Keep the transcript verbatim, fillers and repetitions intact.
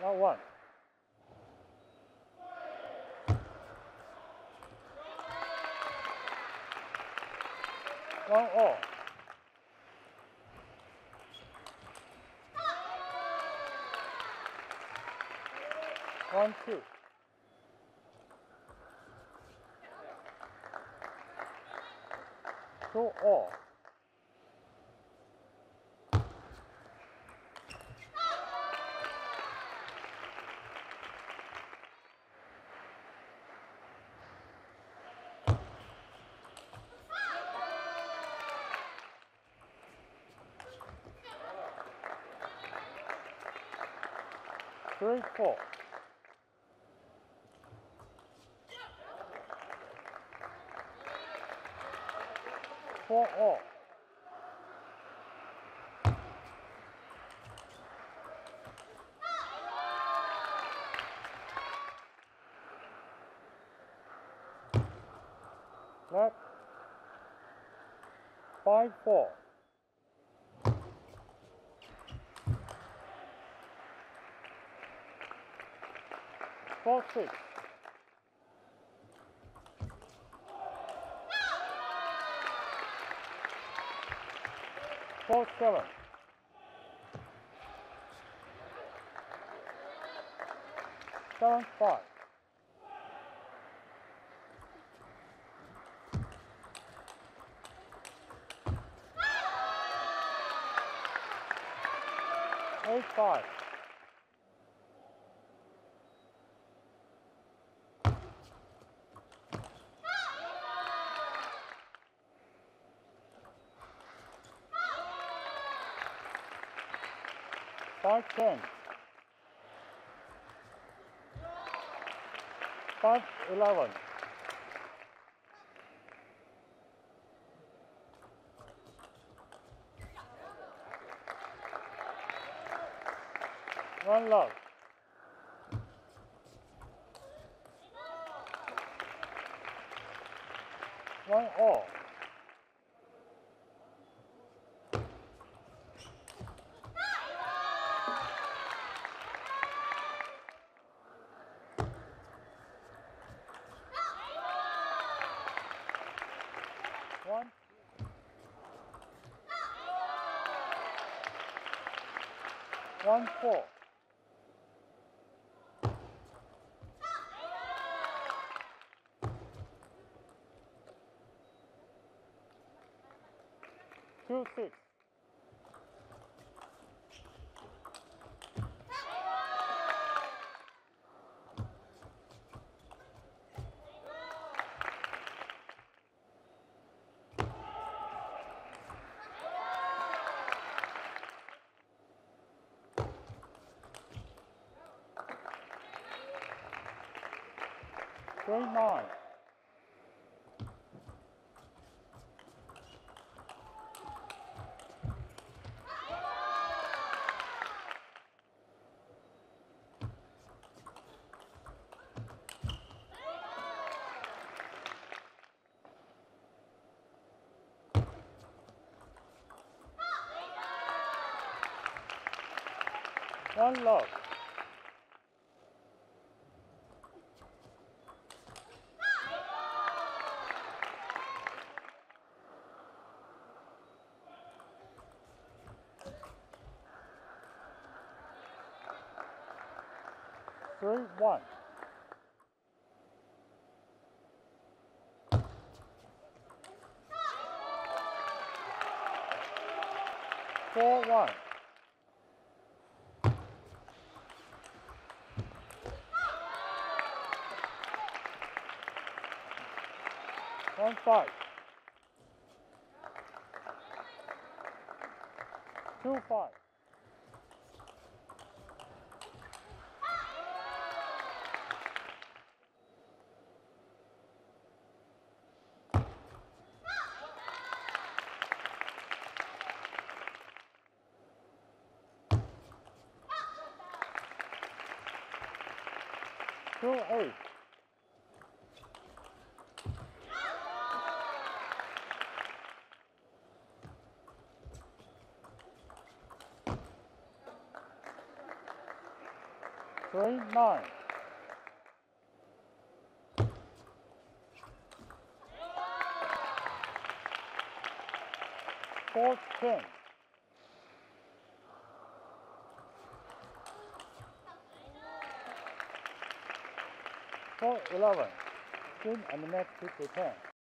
Not one. One all. One two. Two all. Three four. Four all. Left. Five four. Four six. Four seven. Seven five. Eight five. Five ten. Five eleven. One love. One all. One. One four. Two six. Three nine. One love. Three one. Four one. One five. Two five. Two eight. Three nine. Four ten. Four eleven. Game and match to ten.